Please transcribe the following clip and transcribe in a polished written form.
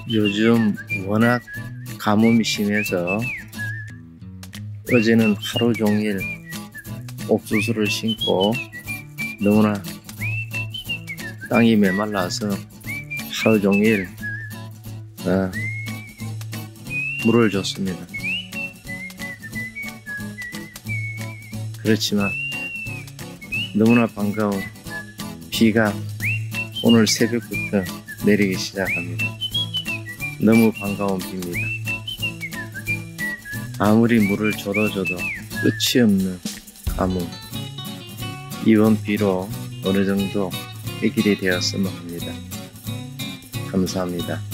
요즘 워낙 가뭄이 심해서 어제는 하루 종일 옥수수를 심고 너무나 땅이 메말라서 하루 종일 물을 줬습니다. 그렇지만 너무나 반가운 비가 오늘 새벽부터 내리기 시작합니다. 너무 반가운 비입니다. 아무리 물을 줘도 끝이 없는 가뭄. 이번 비로 어느 정도 해결이 되었으면 합니다. 감사합니다.